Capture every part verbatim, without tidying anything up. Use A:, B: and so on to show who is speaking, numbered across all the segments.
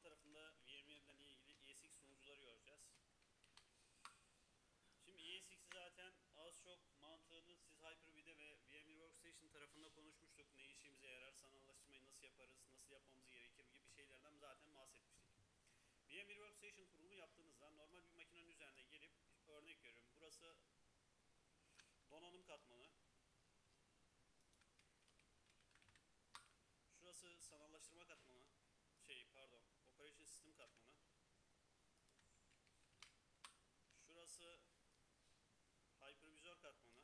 A: tarafında VMware'den ilgili E S X sunucuları göreceğiz. Şimdi E S X'i zaten az çok mantığını siz Hyper-V'de ve VMware Workstation tarafında konuşmuştuk. Ne işimize yarar, sanallaştırmayı nasıl yaparız, nasıl yapmamız gerekir gibi şeylerden zaten bahsetmiştik. VMware Workstation kurulumu yaptığınızda normal bir makinenin üzerine gelip, örnek veriyorum, burası donanım katmanı, şurası sanallaştırma katmanı, şey pardon, Operation System katmanı, şurası hypervizör katmanı,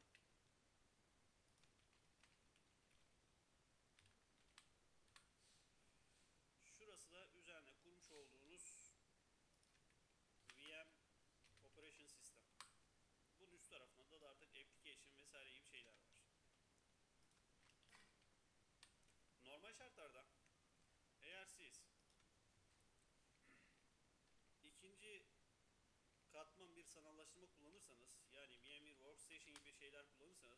A: şurası da üzerine kurmuş olduğunuz V M Operation System. Bunun üst tarafında da artık application vesaire gibi şeyler var. Normal şartlarda eğer siz ikinci katman bir sanallaştırma kullanırsanız, yani VMware Workstation gibi şeyler kullanırsanız,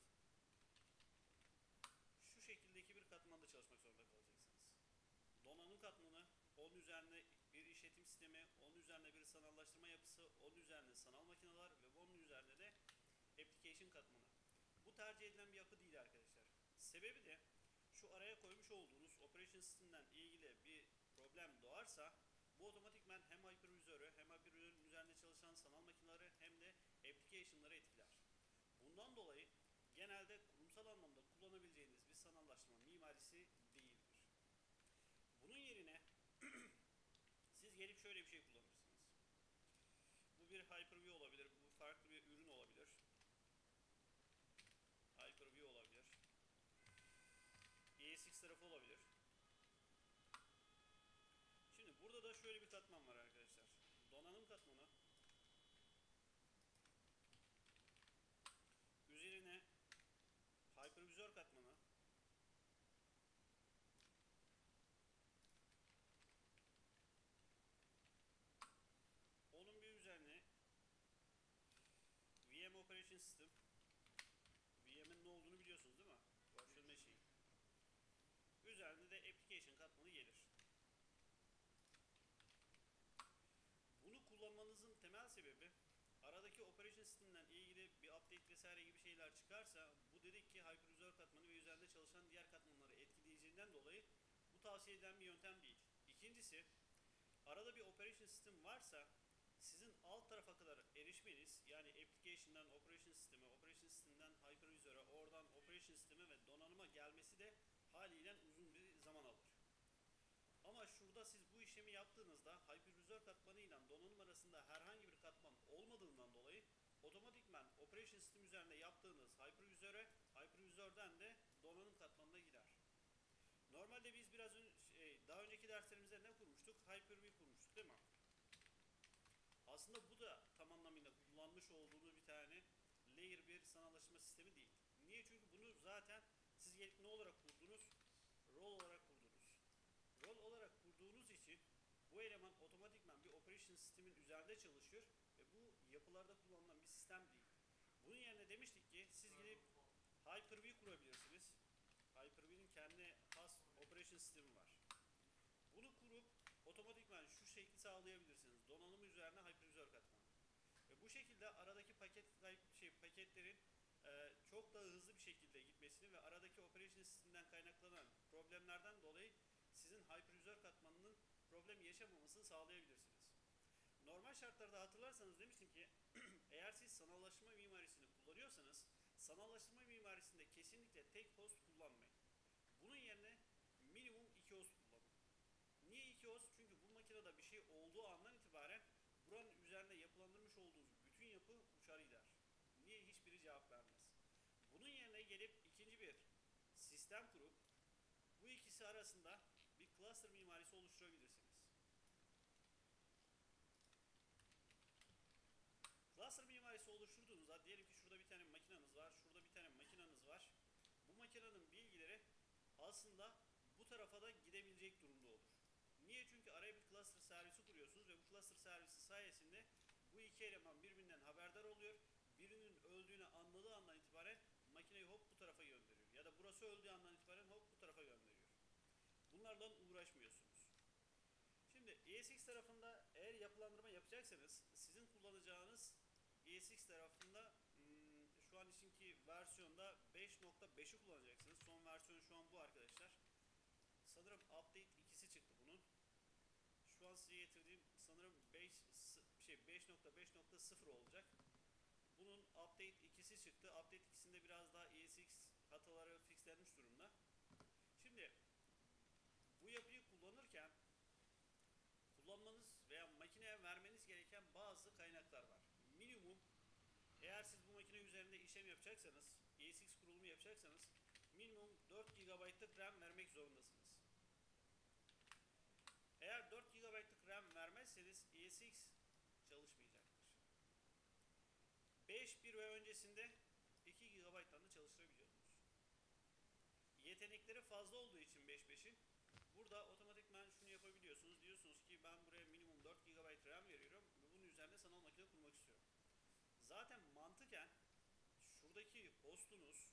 A: şu şekildeki bir katmanda çalışmak zorunda kalacaksınız. Donanım katmanı, onun üzerine bir işletim sistemi, onun üzerine bir sanallaştırma yapısı, onun üzerine sanal makineler ve onun üzerine de application katmanı. Bu tercih edilen bir yapı değil arkadaşlar. Sebebi de şu araya koymuş olduğunuz operation sistemden ilgili bir problem doğarsa bu otomatikman hem hypervizörü hem hypervizörün üzerinde çalışan sanal makineleri hem de application'ları etkiler. Bundan dolayı genelde kurumsal anlamda kullanabileceğiniz bir sanallaştırma mimarisi değildir. Bunun yerine siz gelip şöyle bir şey kullanırsınız. Bu bir Hyper-V olabilir, bu farklı bir ürün olabilir. Hyper-V olabilir. E S X tarafı olabilir. Şimdi burada da şöyle bir katman var arkadaşlar. Donanım katmanı. Üzerine hypervizör katmanı. Onun bir üzerine V M Operation System. V M'in ne olduğunu biliyorsunuz değil mi? Virtual Machine. Üzerinde de Application katmanı gelir. Bunu kullanmanızın temel sebebi, aradaki Operation System'den ilgili bir update vesaire gibi şeyler çıkarsa, bu dedik ki hypervizör katmanı ve üzerinde çalışan diğer katmanları etkileyeceğinden dolayı bu tavsiye edilen bir yöntem değil. İkincisi, arada bir Operation System varsa sizin alt tarafa kadar erişmeniz, yani application'dan operation sisteme, operation sistemden hypervizöre, oradan operation sisteme ve donanıma gelmesi de haliyle uzun bir zaman alır. Ama şurada siz bu işlemi yaptığınızda hypervizör katmanı ile donanım arasında herhangi bir katman olmadığından dolayı otomatikman operation sistem üzerinde yaptığınız hypervizöre, hypervizörden de donanım katmanına gider. Normalde biz biraz önce, şey, daha önceki derslerimizde ne kurmuştuk? Hyper-V kurmuştuk değil mi? Aslında bu da tam anlamıyla kullanmış olduğunuz bir tane layer bir sanallaştırma sistemi değil. Niye? Çünkü bunu zaten siz gelip ne olarak kurdunuz? Rol olarak kurdunuz. Rol olarak kurduğunuz için bu eleman otomatikman bir operation sistemin üzerinde çalışıyor ve bu yapılarda kullanılan bir sistem değil. Bunun yerine demiştik ki siz gidip Hyper-V kurabilirsiniz. Hyper-V'nin kendi has operation sistemi var. Bunu kurup otomatikman şu şekli sağlayabilirsiniz. Donanım üzerine hypervizör katmanı. Ve bu şekilde aradaki paket şey paketlerin e, çok daha hızlı bir şekilde gitmesini ve aradaki operation sisteminden kaynaklanan problemlerden dolayı sizin hypervizör katmanının problem yaşamamasını sağlayabilirsiniz. Normal şartlarda hatırlarsanız demiştim ki eğer siz sanallaştırma mimarisini kullanıyorsanız sanallaştırma mimarisinde kesinlikle tek host kullanmayın. Bunun yerine minimum iki host kullanın. Niye iki host? Çünkü bu makinede bir şey olduğu andan itibaren buranın üzerinde yapılandırmış olduğunuz bütün yapı uçar gider. Niye? Hiçbiri cevap vermez. Bunun yerine gelip ikinci bir sistem kurup bu ikisi arasında bir cluster mimarisi oluşturabilirsiniz. Cluster mimarisi oluşturduğunuzda diyelim ki şurada bir tane makineniz var, şurada bir tane makineniz var. Bu makinenin bilgileri aslında bu tarafa da gidebilecek durumda olur. Niye? Çünkü araya bir cluster servisi kuruyorsunuz ve bu cluster servisi sayesinde bu iki eleman birbirinden haberdar oluyor. Birinin öldüğünü anladığı andan itibaren makineyi hop bu tarafa gönderiyor. Ya da burası öldüğü andan itibaren hop bu tarafa gönderiyor. Bunlarla uğraşmıyorsunuz. Şimdi E S X tarafında eğer yapılandırma yapacaksanız sizin kullanacağınız E S X tarafında hmm, şu an içinki versiyonda beş nokta beşi kullanacaksınız. Son versiyon şu an bu arkadaşlar. Sanırım update ikisi çıktı bunun. Şu an size getirdiğim sanırım beş şey beş nokta beş nokta sıfır olacak. Bunun update ikisi çıktı. Update ikisinde biraz daha E S X hataları fixlenmiş durumda. Şimdi bu yapıyı kullanırken kullanmanız veya makineye vermeniz gereken bazı kaynaklar var. Minimum, eğer siz bu makine üzerinde işlem yapacaksanız, E S X kurulumu yapacaksanız minimum dört gigabaytlık RAM vermek zorundasınız. Eğer dört gigabaytlık RAM vermezseniz E S X çalışmayacaktır. beş bir ve öncesinde iki gigabayttan da çalıştırabiliyorsunuz. Yetenekleri fazla olduğu için beş beşin burada otomatikman şunu yapabiliyorsunuz. Diyorsunuz ki ben buraya minimum dört gigabayt RAM veriyorum ve bunun üzerine sanal makine kurmak istiyorum. Zaten mantıken şuradaki hostunuz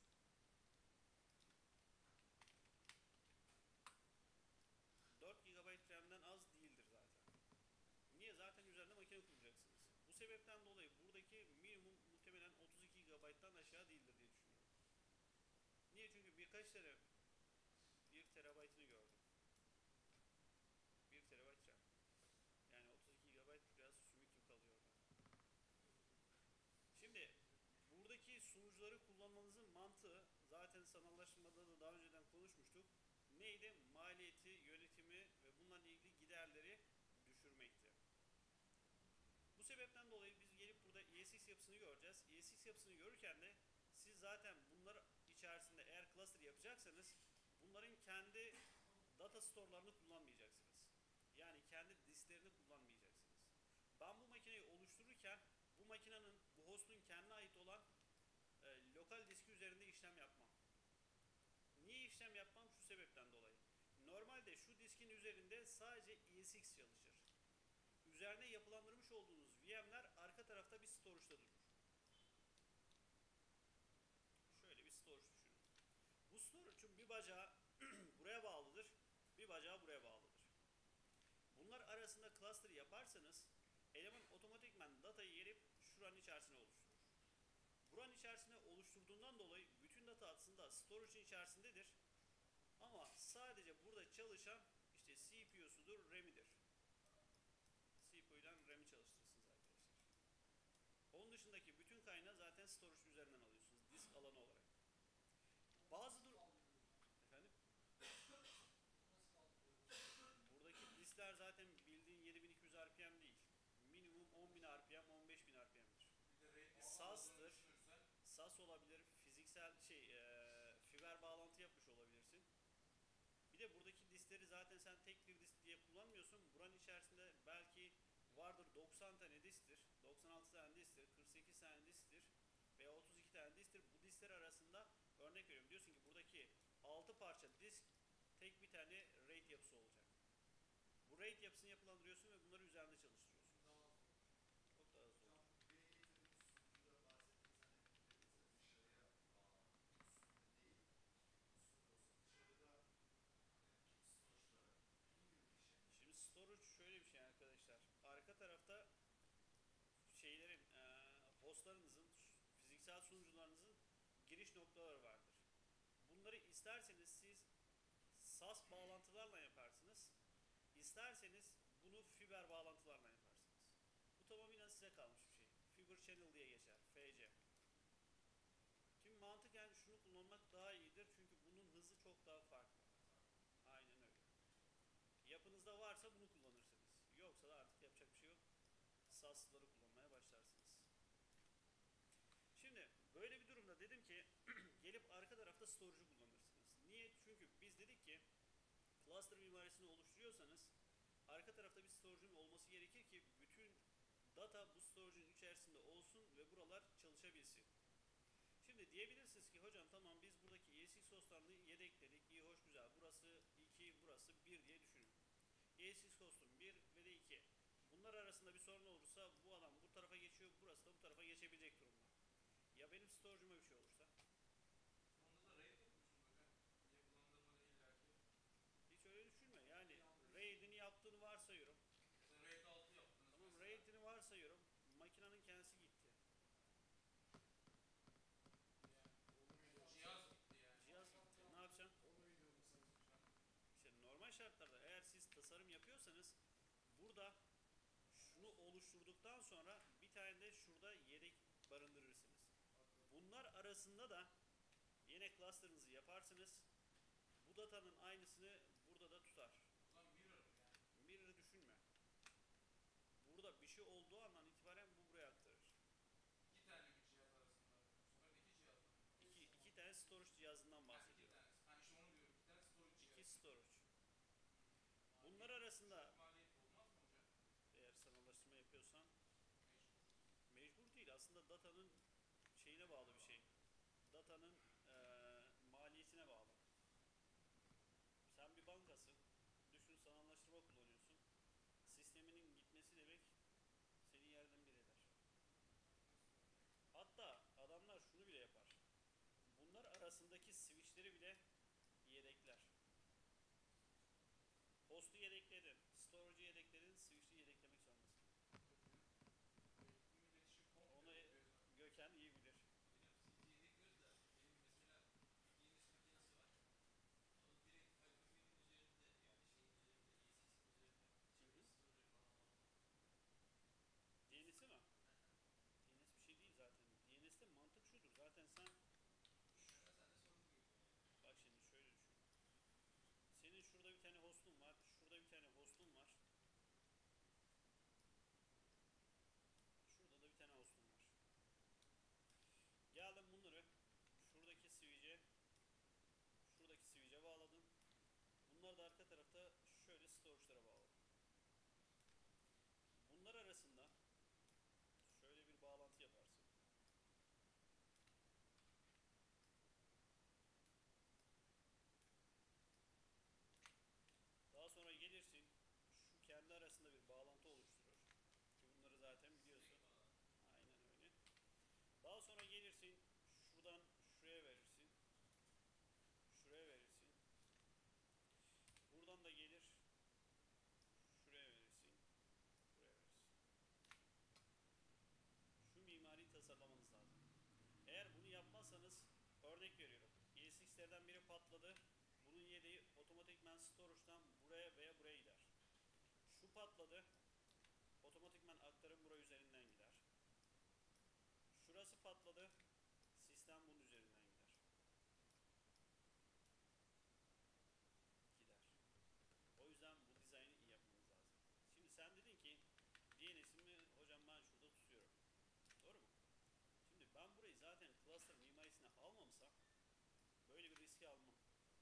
A: dört gigabayt RAM'den az değildir zaten. Niye? Zaten üzerinde makine kuracaksınız. Bu sebepten dolayı buradaki minimum muhtemelen otuz iki gigabayttan aşağı değildir diye düşünüyorum. Niye? Çünkü birkaç tane bir terabaytını gördüm. bir terabayt RAM. Yani otuz iki gigabayt biraz sümük gibi kalıyor orada. Şimdi buradaki sunucuları kullanmanızın mantığı zaten sanallaştırmada da daha önceden konuşmuştuk. Neydi? Maliyeti, yönetimi ve bunlarla ilgili giderleri düşürmekti. Bu sebepten dolayı biz gelip burada E S X yapısını göreceğiz. E S X yapısını görürken de siz zaten bunlar içerisinde eğer cluster yapacaksanız bunların kendi data store'larını kullanmayacaksınız. Yani kendi disklerini kullanmayacaksınız. Ben bu makineyi oluştururken bu makinenin, bu hostun kendine ait olan e, lokal diski üzerinde işlem yapmam. Niye işlem yapmam? Şu sebepten dolayı. Normalde şu diskin üzerinde sadece E S X çalışır. Üzerine yapılandırmış olduğunuz V M'ler arka tarafta bir storage'da durur. Şöyle bir storage düşünün. Bu storage'un bir bacağı buraya bağlıdır, bir bacağı buraya bağlıdır. Bunlar arasında cluster yaparsanız eleman otomatikman datayı yerip şuranın içerisine oluşturur. Buranın içerisine oluşturduğundan dolayı bütün data aslında storage'in içerisindedir. Ama sadece burada çalışan işte C P U'sudur, RAM'idir. C P U ile RAM'i çalıştırırsınız arkadaşlar. Onun dışındaki bütün kaynağı zaten storage üzerinden alıyorsunuz disk alanı olarak. Bazı dur efendim buradaki diskler zaten bildiğin yedi bin iki yüz R P M değil. Minimum on bin R P M, on beş bin R P M'dir. S A S'tır. S A S olabilir, fiziksel şey, e, fiber bağlantı yapmış olabilirsin. Bir de buradaki diskleri zaten sen tek bir disk diye kullanmıyorsun. Buranın içerisinde belki vardır doksan tane disktir, doksan altı tane disktir, kırk sekiz tane disktir veya otuz iki tane disktir. Bu diskler arasında örnek veriyorum. Diyorsun ki buradaki altı parça disk tek bir tane RAID yapısı olacak. Bu RAID yapısını yapılandırıyorsun ve bunları üzerinde çalıştırıyorsun. Çok daha hızlı olur. Şimdi storage şöyle bir şey arkadaşlar. Arka tarafta şeylerin, e, hostlarınızın, fiziksel sunucularınızın giriş noktaları vardır. Bunları isterseniz siz S A S bağlantılarla yaparsınız. İsterseniz bunu fiber bağlantılarla yaparsınız. Bu tamamen size kalmış bir şey. Fiber channel diye geçer. F C. Şimdi mantıken şunu kullanmak daha iyidir. Çünkü bunun hızı çok daha farklı. Aynen öyle. Yapınızda varsa bunu kullanırsınız. Yoksa da artık yapacak bir şey yok. S A S'ları kullanmaya başlarsınız. Şimdi böyle bir durumda dedim ki gelip arka tarafta storage'u kullanırsınız. Niye? Çünkü biz dedik ki cluster mimarisini oluşturuyorsanız arka tarafta bir storage'un olması gerekir ki bütün data bu storage'un içerisinde olsun ve buralar çalışabilsin. Şimdi diyebilirsiniz ki hocam tamam biz buradaki E S X hostlarını yedekledik. İyi hoş güzel. Burası iki, burası bir diye düşünün. E S X hostum bir ve de iki. Bunlar arasında bir sorun olursa bu adam bu tarafa geçiyor, burası da bu tarafa geçebilecek durumda. Ya benim storage'uma bir şey olursa?
B: Onda da RAID yapıyorsun hocam. Yapılandırmada illaki.
A: Hiç öyle düşünme. Yani RAID'ini yaptığını varsayıyorum. şartlarda eğer siz tasarım yapıyorsanız burada şunu oluşturduktan sonra bir tane de şurada yedek barındırırsınız. Bunlar arasında da yine cluster'ınızı yaparsınız. Bu datanın aynısını burada da tutar.
B: O zaman mirror yani.
A: Mirror düşünme. Burada bir şey olduğu andan itibaren bu buraya aktarır.
B: İki tane mi cihaz arasında? Bu sefer de iki cihaz mı?
A: İki, iki tane storage cihazından
B: Ha, iki
A: bahsediyorum.
B: tanesi. Ha işte onu diyorum. İki tane storage cihazı.
A: İki storage.
B: Maliyet-
A: Bunlar arasında
B: Çok maliyetli olmaz mı hocam?
A: eğer sanallaştırma yapıyorsan
B: Mecbur.
A: mecbur değil. Aslında datanın şeyine bağlı bir şey. Datanın eee, maliyetine bağlı. Sen bir bankasın. Düşün sanallaştırma kullanıyorsun. Sisteminin gitmesi demek seni yerden bir eder. Hatta adamlar şunu bile yapar. Bunlar arasındaki switchleri bile yedekler. Host'u yedekledin, storage'ı yedekledin, switch'i yedeklemek zorundasın.
B: Tüm iletişim komple
A: Onu
B: kopuyor zaten.
A: Gökhan iyi bilir.
C: Hocam switch'i yedekliyoruz da benim mesela bir D N S makinesi var. Onu direkt Hyper-V'nin üzerinde yani şeyin üzerinde E six'in üzerinde
A: Hı hı.
C: çevre storage falan aldım.
A: D N S'i mi?
C: Hı hı.
A: D N S bir şey değil zaten. D N S'te mantık şudur. Zaten sen
C: İnternetten de sorun geliyor yani.
A: bak şimdi şöyle düşün. Senin şurada bir tane host'un var. Şurada bir tane host'un var. Şurada da bir tane host'un var. Geldin bunları şuradaki switch'e şuradaki switch'e bağladın. Bunları da arka tarafta şöyle storage'lara bağladın. Bunlar arasında şöyle bir bağlantı yaparsın. Daha sonra gelirsin, şu kendi arasında bir bağlantı oluşturur. Ki bunları zaten biliyorsun.
C: Direkt bağlantı.
A: Aynen öyle. Daha sonra gelirsin, şuradan şuraya verirsin. Şuraya verirsin. Buradan da gelir, şuraya verirsin. Buraya verirsin. Şu mimariyi tasarlamanız lazım. Eğer bunu yapmazsanız, örnek veriyorum. E S X'lerden biri patladı. Bunun yedeği otomatikman storage'dan buraya veya buraya gider. Şu patladı. Otomatikman aktarım buraya üzerinden gider. Şurası patladı. Sistem bunun üzerinden gider. Gider. O yüzden bu dizaynı iyi yapmanız lazım. Şimdi sen dedin ki D N S'imi hocam ben şurada tutuyorum. Doğru mu? Şimdi ben burayı zaten cluster mimarisine almamışsam böyle bir riski almam.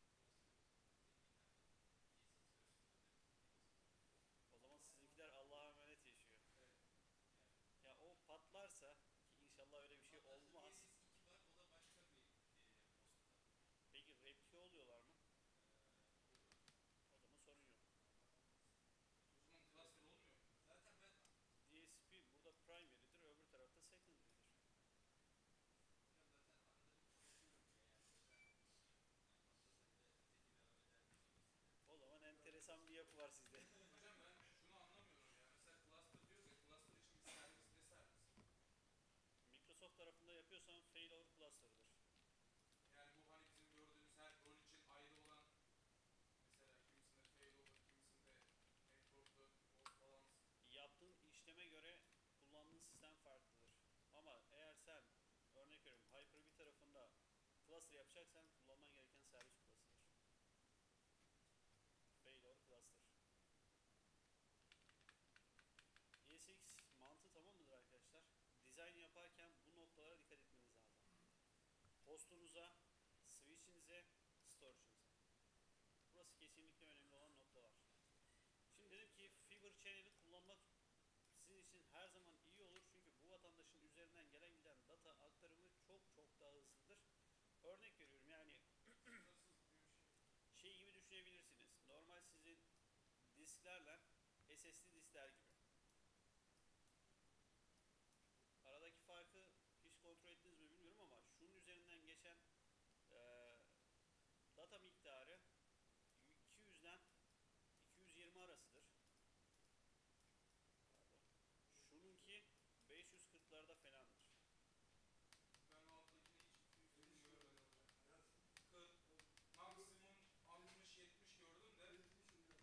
A: O zaman sizinkiler Allah'a emanet yaşıyor.
B: Evet.
A: Ya o patlarsa ki inşallah öyle bir şey olmaz.
C: D S S iki var o da başka bir e, postta.
A: Peki replike oluyorlar mı?
C: Ee, oluyor.
A: O zaman sorun yok.
B: O zaman cluster olmuyor mu?
C: Zaten ben
A: D S P burada primary'dir, öbür tarafta secondary'dir.
C: hocam zaten arada bir kapatıyorum bile yani mesela yani patlasa bile öteki devam eder diye gibisinden.
A: O zaman enteresan bir yapı var sizde.
B: Hocam ben şunu anlamıyorum ya. Mesela cluster diyoruz ya, cluster için bir servis ne servis?
A: Microsoft tarafında yapıyorsan failover cluster'dır.
B: Yani bu hani bizim gördüğümüz her rol için ayrı olan mesela kimisinde failover, kimisinde network load balance.
A: Yaptığın işleme göre kullandığın sistem farklıdır. Ama eğer sen örnek veriyorum Hyper-V tarafında cluster yapacaksan kullanman gereken servis cluster'dır. Failover cluster. E S X mantığı tamam mıdır arkadaşlar? Dizayn yaparken bu noktalara dikkat etmeniz lazım. Hostunuza, switch'inize, storage'inize. Burası kesinlikle önemli olan noktalar. Şimdi dedim ki fiber channel'i kullanmak sizin için her zaman iyi olur. Çünkü bu vatandaşın üzerinden gelen giden data aktarımı çok çok daha hızlıdır. Örnek veriyorum yani
B: Sınırsız gibi bir şey.
A: şey gibi düşünebilirsiniz. Normal sizin disklerle S S D diskler gibi. Aradaki farkı hiç kontrol ettiniz mi bilmiyorum ama şunun üzerinden geçen e, data miktarı iki yüzden iki yüz yirmi arasıdır. Pardon. Şununki beş yüz kırklarda falandır.
B: Ben o alttakini hiç iki yüz yirmi görmedim hocam. kırk, maksimum altmış yetmiş gördüm de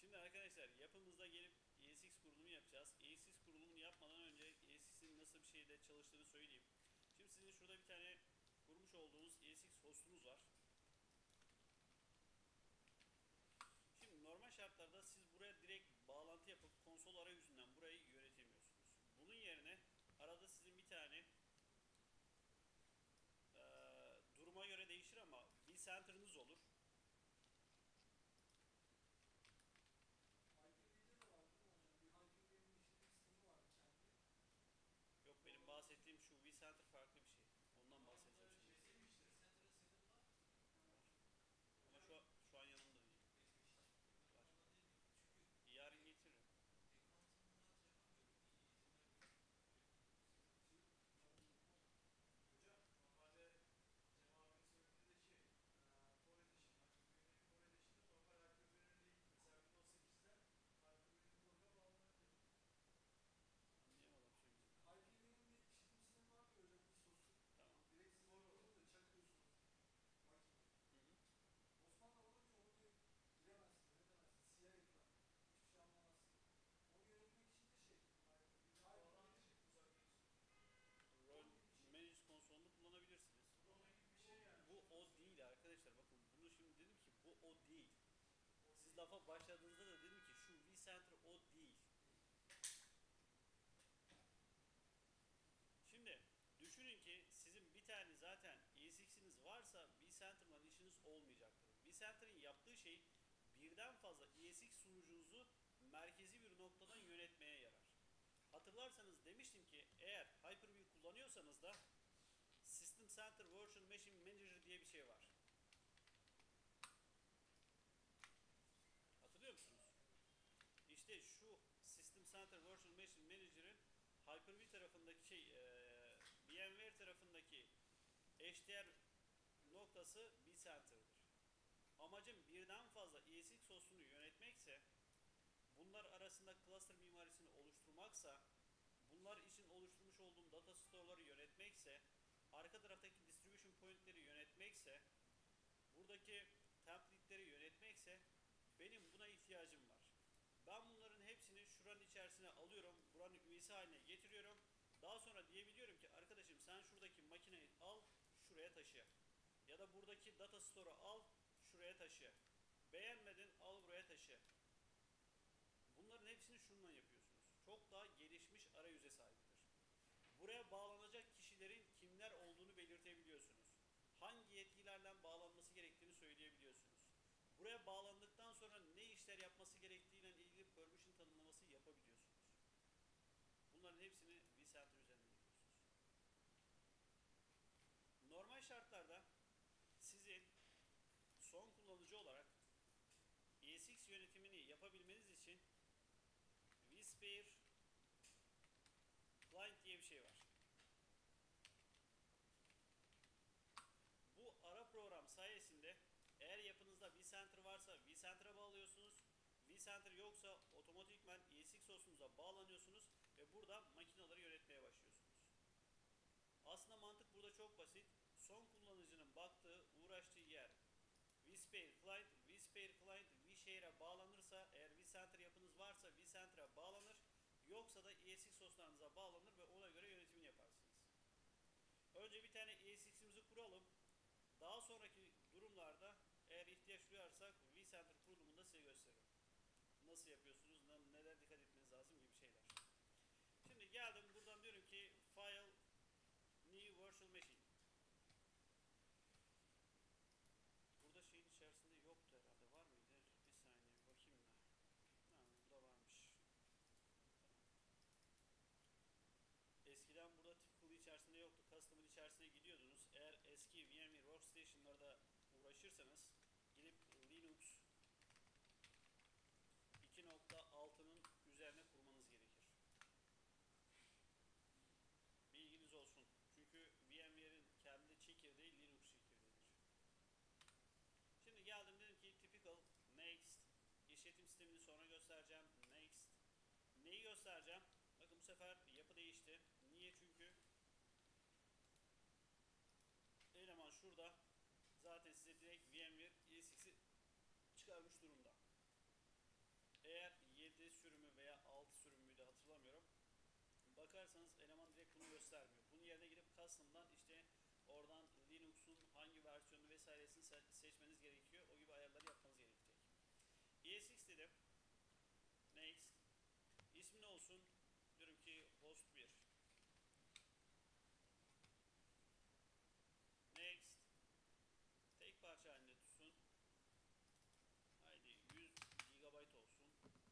A: Şimdi arkadaşlar yapımızda gelip E S X kurulumu yapacağız. E S X kurulumunu yapmadan önce E S X'in nasıl bir şeyde çalıştığını söyleyeyim. Şimdi sizin şurada bir tane kurmuş olduğunuz E S X hostunuz var. Şimdi normal şartlarda siz buraya direkt bağlantı yapıp konsol arayüzünden burayı yönetemiyorsunuz. Bunun yerine arada sizin bir tane e, duruma göre değişir ama vCenter'ınız olur.
D: Hyper-V'de de vardı değil mi hocam? Bir Hyper-V'nin işletim sistemi vardı kendi.
A: Yok, benim bahsettiğim şu vCenter farklı bir şey. Ondan
C: Tamam
A: bahsedeceğim
C: bunların
A: şimdi.
C: şeysi mi işte? Center'ın setup var.
A: Var. Ama
C: Hocam
A: şu an, şu an yanımda değil.
C: geçmiş.
A: Var.
C: Ondan değil mi? Çünkü
A: Yarın getiririm.
C: account'ımı yapamıyorum. İyi izin vermiyor.
D: şey, pardon unutma hocam.
B: Hocam normalde Cem abinin söylediği de şey, eee Core Edition, Hyper-V'nin Core Edition'ı normal Hyper-V'nin değil. Mesela Windows sekizde Hyper-V'nin Core'una bağlanabilir.
A: Anlayamadım şimdi.
D: Hyper-V'nin bir işletim sistemi vardı ya hocam, ISO'su.
A: Tamam.
D: Direkt siz
B: Doğru.
D: kuruluyor da çakıyorsunuz makineye.
A: Hı hı.
D: Osmanlı olunca onu diyor giremezsin, yönetemezsin. Siyah ekran. Hiçbir şey anlamazsın. Onu yönetmek için de şey, bir
B: Hyper-V'nin bağlantı
D: Hyper-V'nin
B: uzaklaşıyor.
A: Rol
D: rol gibi bir şey.
A: Manage konsolunu kullanabilirsiniz.
B: Bu da onun gibi bir şey yani.
A: Bu
B: işte
A: o
B: nasıl-
A: değil arkadaşlar. Bakın bunu şimdi dedim ki bu o değil.
B: O
A: Siz
B: değil.
A: lafa başladığınızda da dedim ki şu vCenter o değil. Şimdi düşünün ki sizin bir tane zaten E S X'iniz varsa vCenter'la işiniz olmayacaktır. vCenter'ın yaptığı şey birden fazla E S X sunucunuzu merkezi bir noktadan yönetmeye yarar. Hatırlarsanız demiştim ki eğer Hyper-V kullanıyorsanız da System Center Virtual Machine Manager diye bir şey var. Hatırlıyor musunuz? İşte şu System Center Virtual Machine Manager'ın Hyper-V tarafındaki şey, e, VMware tarafındaki eşdeğer noktası vCenter'dır. Amacım birden fazla E S X hostunu yönetmekse, bunlar arasında cluster mimarisini oluşturmaksa, bunlar için oluşturmuş olduğum data store'ları yönetmekse, arka taraftaki distribution point'leri yönetmekse, buradaki template'leri yönetmekse benim buna ihtiyacım var. Ben bunların hepsini şuranın içerisine alıyorum, buranın üyesi haline getiriyorum. Daha sonra diyebiliyorum ki arkadaşım sen şuradaki makineyi al, şuraya taşı. Ya da buradaki data store'u al, şuraya taşı. Beğenmedin, al buraya taşı. Bunların hepsini şununla yapıyorsunuz. Çok daha gelişmiş arayüze sahiptir. Buraya bağlanacak kişilerin kimler olduğunu belirtebiliyorsunuz. Hangi yetkilerle bağlanması gerektiğini söyleyebiliyorsunuz. Buraya bağlandıktan sonra ne işler yapması gerektiğiyle ilgili permission tanımlaması yapabiliyorsunuz. Bunların hepsini vCenter üzerinden yapıyorsunuz. Normal şartlarda sizin son kullanıcı olarak E S X yönetimini yapabilmeniz için vSphere Client diye bir şey var. Bu ara program sayesinde eğer yapınızda vCenter varsa vCenter'a bağlıyorsunuz. vCenter yoksa otomatikman E S X hostunuza bağlanıyorsunuz ve burada makineleri yönetmeye başlıyorsunuz. Aslında mantık burada çok basit. Son kullanıcının baktığı, uğraştığı yer vSphere Client, vSphere Client vShare'e bağlanırsa, eğer vCenter yapınız varsa vCenter'a bağlanır, yoksa da E S X hostlarınıza bağlanır ve ona göre yönetimini yaparsınız. Önce bir tane E S X'imizi kuralım. Daha sonraki durumlarda eğer ihtiyaç duyarsak vCenter kurulumunda size gösteririm. Nasıl yapıyorsunuz, neler dikkat etmeniz lazım gibi şeyler. Şimdi geldim buradan diyorum ki File New Virtual Machine. Burada şeyin içerisinde yoktu herhalde. Var mıydı? Bir saniye bir bakayım da. Ha, burada varmış. Tamam. Eskiden burada typical içerisinde yoktu. Custom'ın içerisine gidiyordunuz. Eğer eski VMware Workstation'larda uğraşırsanız gidip Linux iki nokta altının üzerine kurmanız gerekir. Bilginiz olsun. Çünkü VMware'in kendi çekirdeği Linux çekirdeğidir. Şimdi geldim dedim ki typical next, işletim sistemini sonra göstereceğim. Next. Neyi göstereceğim? Bakın bu sefer yapı değişti. Niye? Çünkü eleman şurada. Zaten size direkt VMware E S X'i çıkarmış durumda. bakarsanız eleman direkt bunu göstermiyor. Bunun yerine gidip custom'dan işte oradan Linux'un hangi versiyonu vesairesini se- seçmeniz gerekiyor. O gibi ayarları yapmanız gerekecek. E S X dedim. Next. İsmi ne olsun? Diyorum ki host bir. Next. Tek parça halinde tutsun. Haydi yüz gigabayt olsun.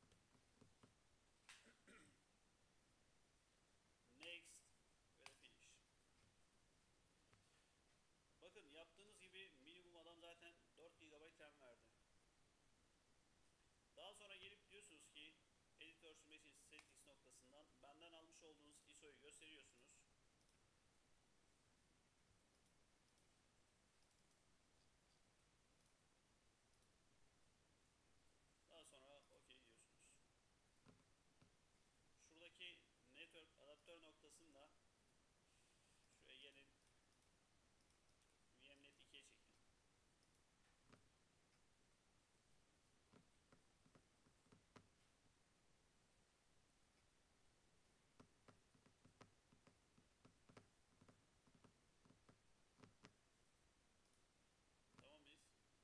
A: Next. Ve de finish. Bakın yaptığınız gibi minimum adam zaten dört gigabayt RAM verdi. Daha sonra gelip diyorsunuz ki Editor Machine Settings noktasından benden almış olduğunuz I S O'yu gösteriyorsunuz. Daha sonra OK diyorsunuz. Şuradaki Network adaptör noktasında şuraya gelin, VMnet ikiye çekin. Tamam mıyız?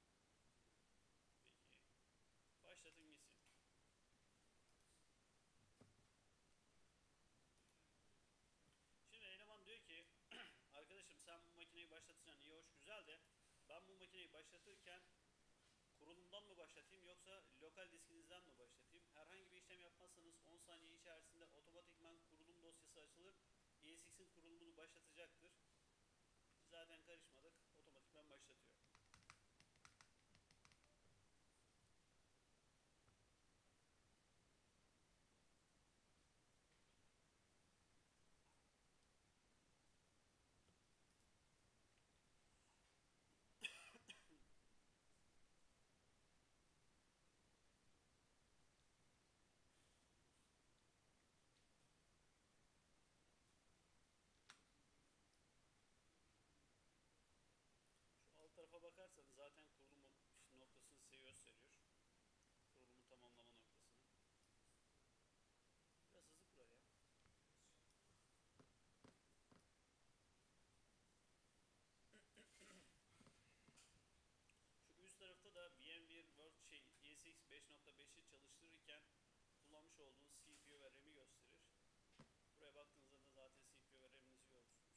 A: Peki. Başlatın gitsin. Şimdi eleman diyor ki arkadaşım sen bu makineyi başlatacaksın iyi hoş güzel de ben bu makineyi başlatırken kurulumdan mı başlatayım yoksa lokal diskinizden mi başlatayım? Herhangi bir işlem yapmazsanız on saniye içerisinde otomatikman kurulum dosyası açılır. E S X'in kurulumunu başlatacaktır. Biz zaten karışmadık. Otomatikman başlatıyor. Şu alt tarafa bakarsanız zaten kurulumun noktasını size gösteriyor. Kurulumu tamamlama noktasını. Biraz hızlı kurar ya. Şu üst tarafta da VMware World şey E S X beş nokta beşi çalıştırırken kullanmış olduğunuz C P U ve RAM'i gösterir. Buraya baktığınızda da zaten C P U ve RAM'inizi görürsünüz.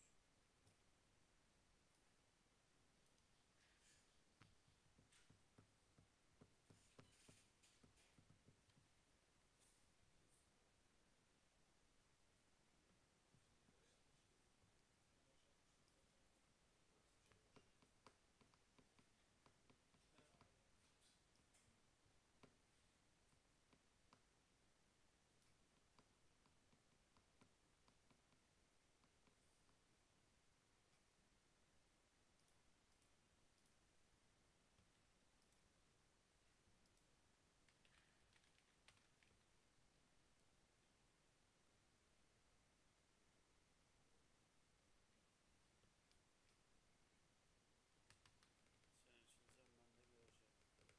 A: Senin içinizden ben de göreceğim.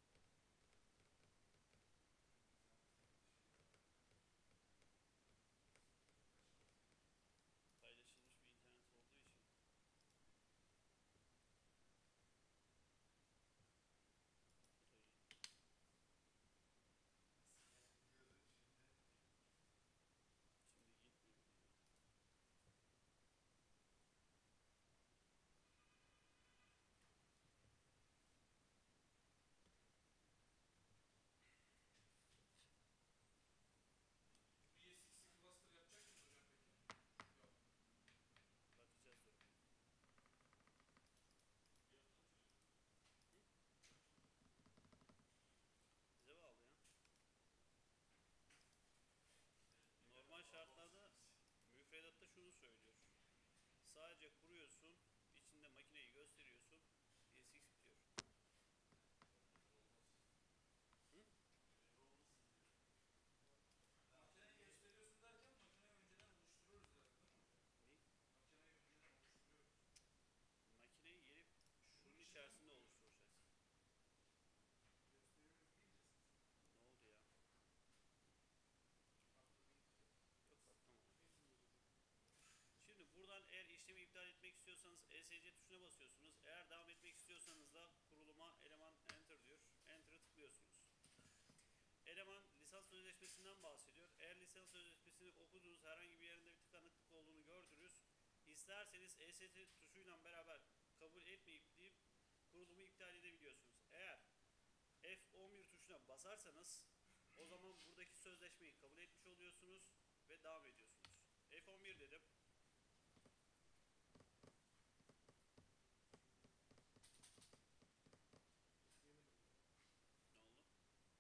A: Paylaşılmış bir internet olduğu için. Tabii. Şimdi gitmiyor.
C: Bu E S X'i cluster yapacak mıyız hocam peki? Yok.
A: Bakacağız duruma.
C: Yapalım çocuk.
A: Hı?
C: Yapalım.
A: Bize bağlı ya.
C: İşte ne
A: Normal
C: kadar
A: şartlarda
C: bağımsız.
A: müfredatta şunu söylüyor. Sadece kuruyorsun, içinde makineyi gösteriyorsun, E S X bitiyor.
C: Emir olmasın.
A: Hı?
C: Emir olmasın diyor. Ben
B: Makineyi
C: niye?
B: gösteriyorsun derken makineyi önceden oluşturuyoruz herhalde değil mi hocam?
A: Ne?
B: Makineyi önceden oluşturuyoruz.
A: Makineyi gelip
B: Bunun
A: şunun
B: içinden mi
A: içerisinde
B: koyuyoruz?
A: oluşturacaksın.
B: Gösteriyoruz deyince siz.
A: Ne oldu ya?
B: Patladı gitti.
A: Yok patlamadı. C tuşuna basıyorsunuz. Eğer devam etmek istiyorsanız da kuruluma eleman enter diyor. Enter'ı tıklıyorsunuz. Eleman lisans sözleşmesinden bahsediyor. Eğer lisans sözleşmesini okuduğunuz herhangi bir yerinde bir tıkanıklık olduğunu gördünüz. İsterseniz E S C tuşuyla beraber kabul etmeyip deyip kurulumu iptal edebiliyorsunuz. Eğer F on bir tuşuna basarsanız o zaman buradaki sözleşmeyi kabul etmiş oluyorsunuz ve devam ediyorsunuz. F on bir dedim. Ne oldu?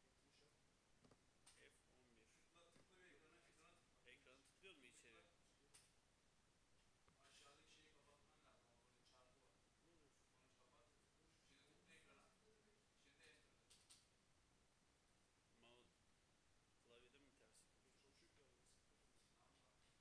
A: F on bir.
C: Tıkla tıkla bir ekrana ekrana tıkla.
A: Ekranı tıklıyor mu içeri?
C: Tıkla. Aşağıdaki şeyi kapatman lazım. Orada çarpı var. Onu kapat. Şimdi tıkla ekrana. Şimdi enter de.
A: Mouse klavyede mi ters?
C: Tamam bak.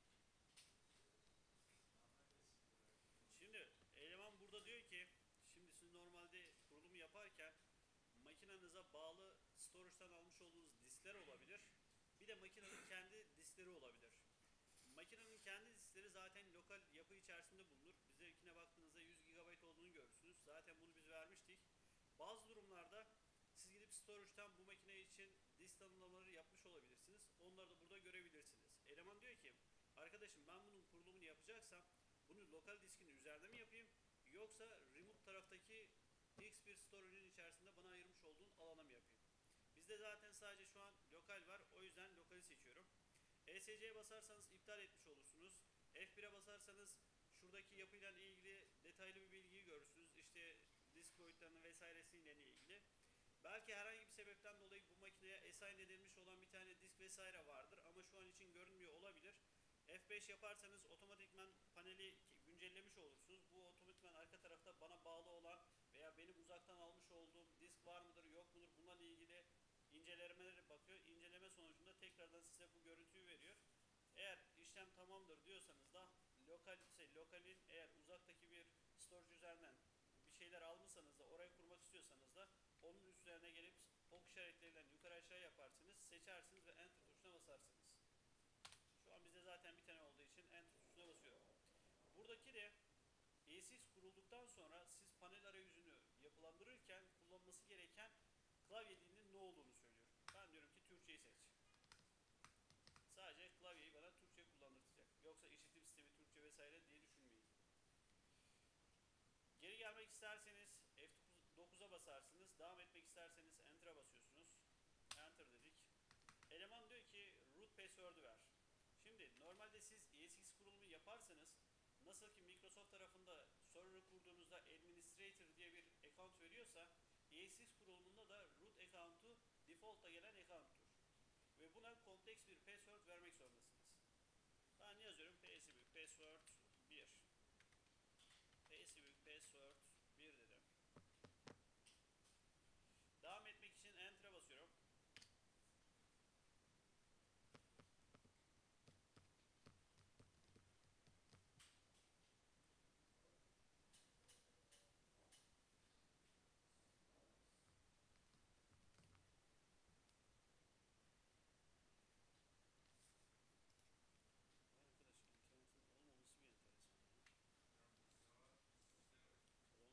C: Tamam ben de sildim.
A: Şimdi eleman burada diyor ki şimdi siz normalde kurulumu yaparken makinenize bağlı storage'dan almış olduğunuz diskler olabilir. Bir de makinenin kendi diskleri olabilir. Makinenin kendi diskleri zaten lokal yapı içerisinde bulunur. Bizimkine baktığınızda yüz gigabayt olduğunu görürsünüz. Zaten bunu biz vermiştik. Bazı durumlarda siz gidip storage'tan bu makine için disk tanımlamaları yapmış olabilirsiniz. Onları da burada görebilirsiniz. Eleman diyor ki arkadaşım ben bunun kurulumunu yapacaksam bunu lokal diskin üzerinde mi yapayım yoksa remote taraftaki X bir storage'ın içerisinde bana ayırmış olduğun alana mı yapayım? Bizde zaten sadece şu an lokal var. O yüzden lokali seçiyorum. E S C'ye basarsanız iptal etmiş olursunuz. F bir'e basarsanız şuradaki yapıyla ilgili detaylı bir bilgiyi görürsünüz. İşte disk boyutlarını vesairesiyle ilgili. Belki herhangi bir sebepten dolayı bu makineye assign edilmiş olan bir tane disk vesaire vardır ama şu an için görünmüyor olabilir. F beş yaparsanız otomatikman paneli güncellemiş olursunuz. Bu otomatikman arka tarafta bana bağlı olan veya benim uzaktan almış olduğum disk var mıdır yok mudur bunlarla ilgili incelemelere bakıyor. İnceleme sonucunda tekrardan size bu görüntüyü veriyor. Eğer işlem tamamdır diyorsanız da lokal, şey, lokalin eğer uzaktaki bir storage üzerinden bir şeyler almışsanız da oraya kurmak istiyorsanız da onun üzerine gelip ok işaretleriyle yukarı aşağı yaparsınız, seçersiniz ve enter tuşuna basarsınız. Şu an bizde zaten bir tane olduğu için enter tuşuna basıyorum. Buradaki de E S X kurulduktan sonra siz panel arayüzünü yapılandırırken kullanması gereken klavye dilinin ne olduğunu söylüyor. Ben diyorum ki Türkçeyi seç. Sadece klavyeyi bana Türkçe kullandırtacak. Yoksa işletim sistemi Türkçe vesaire diye düşünmeyin. Geri gelmek isterseniz F dokuza basarsınız. Devam etmek isterseniz Enter'a basıyorsunuz. Enter dedik. Eleman diyor ki root password'ü ver. Şimdi normalde siz E S X kurulumu yaparsanız nasıl ki Microsoft tarafında server'ı kurduğunuzda administrator diye bir account veriyorsa E S X kurulumunda da root account'u default'a gelen account'tur. Ve buna kompleks bir password vermek zorundasınız. Ben yazıyorum P'si büyük password bir. P'si büyük password bir dedim. Devam etmek için Enter'a basıyorum. Vay arkadaş internetin olmaması bir enteresan ya.
C: Tamam, sisteme bak. Sisteme bak.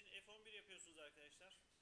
A: için F on bir yapıyorsunuz arkadaşlar.